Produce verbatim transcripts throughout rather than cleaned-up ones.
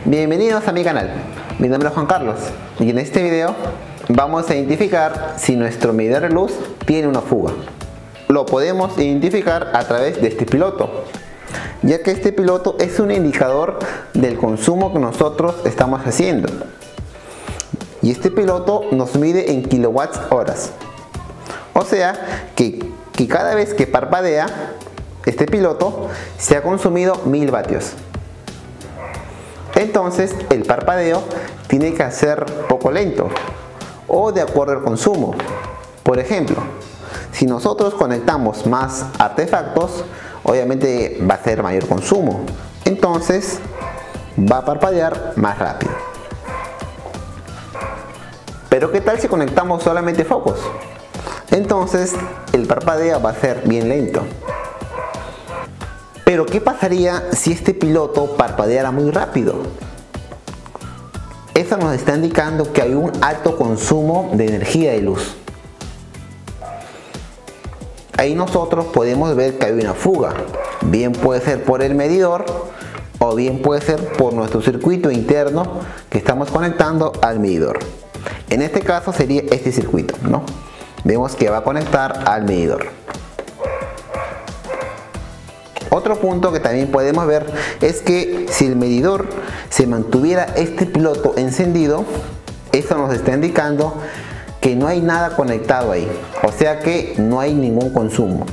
Bienvenidos a mi canal, mi nombre es Juan Carlos y en este video vamos a identificar si nuestro medidor de luz tiene una fuga. Lo podemos identificar a través de este piloto, ya que este piloto es un indicador del consumo que nosotros estamos haciendo. Y este piloto nos mide en kilowatts horas. O sea que, que cada vez que parpadea este piloto se ha consumido mil vatios. Entonces el parpadeo tiene que ser poco lento o de acuerdo al consumo. Por ejemplo, si nosotros conectamos más artefactos, obviamente va a ser mayor consumo. Entonces va a parpadear más rápido. Pero ¿qué tal si conectamos solamente focos? Entonces el parpadeo va a ser bien lento. Pero ¿qué pasaría si este piloto parpadeara muy rápido? Eso nos está indicando que hay un alto consumo de energía de luz. Ahí nosotros podemos ver que hay una fuga. Bien puede ser por el medidor o bien puede ser por nuestro circuito interno que estamos conectando al medidor. En este caso sería este circuito, ¿no? Vemos que va a conectar al medidor. Otro punto que también podemos ver es que si el medidor se mantuviera este piloto encendido, eso nos está indicando que no hay nada conectado ahí, o sea que no hay ningún consumo.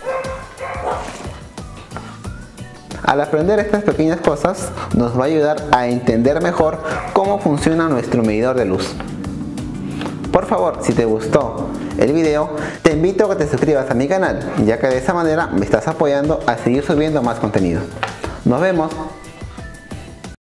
Al aprender estas pequeñas cosas nos va a ayudar a entender mejor cómo funciona nuestro medidor de luz. Por favor, si te gustó el video, te invito a que te suscribas a mi canal, ya que de esa manera me estás apoyando a seguir subiendo más contenido. Nos vemos.